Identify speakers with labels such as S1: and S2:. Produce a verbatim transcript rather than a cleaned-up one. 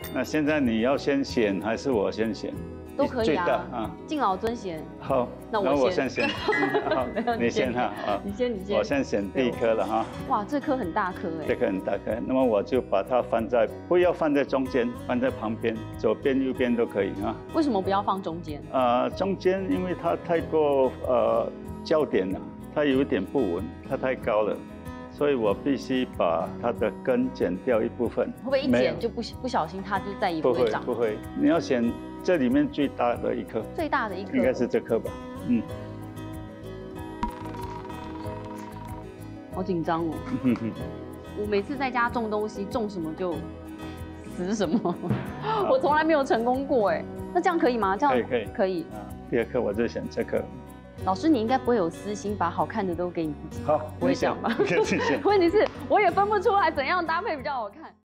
S1: 那现在你要先选还是我先选？
S2: 都可以
S1: 最大
S2: 啊。
S1: 啊，
S2: 敬老尊贤。
S1: 好，
S2: 那我先
S1: 先选。嗯好，你先哈啊，
S2: 你先，你先。
S1: 我先选第一颗了哈。
S2: 哇，这颗很大颗哎。
S1: 这颗很大颗，那么我就把它放在，不要放在中间，放在旁边，左边右边都可以啊。
S2: 为什么不要放中间？
S1: 呃，中间因为它太过呃焦点了，它有一点不稳，它太高了。所以我必须把它的根剪掉一部分。
S2: 会不会一剪就不不小心它就再也不会长？
S1: 不会，不会。你要选这里面最大的一颗。
S2: 最大的一颗。
S1: 应该是这颗吧？嗯。
S2: 好紧张哦。我每次在家种东西，种什么就死什么，我从来没有成功过哎。那这样可以吗？这样
S1: 可以，可以，
S2: 可以。
S1: 啊，第二颗我就选这颗。
S2: 老师，你应该不会有私心，把好看的都给你自己。
S1: 好，
S2: 不会这样吧？
S1: 谢谢。
S2: 问题是，我也分不出来怎样搭配比较好看。